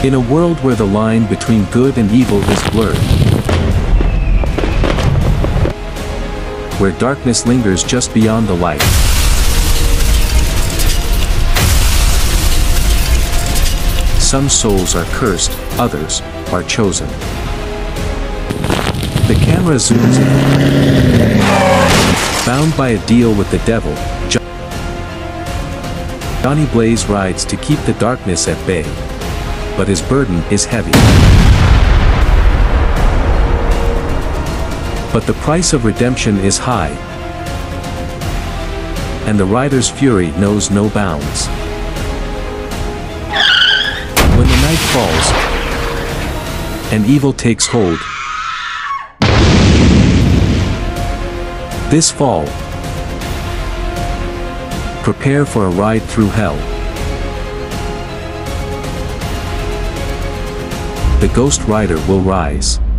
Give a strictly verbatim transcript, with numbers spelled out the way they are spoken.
In a world where the line between good and evil is blurred, where darkness lingers just beyond the light, some souls are cursed, others are chosen. The camera zooms in. Bound by a deal with the devil, Johnny Blaze rides to keep the darkness at bay. But his burden is heavy. But the price of redemption is high, and the rider's fury knows no bounds. When the night falls, and evil takes hold, this fall, prepare for a ride through hell. The Ghost Rider will rise.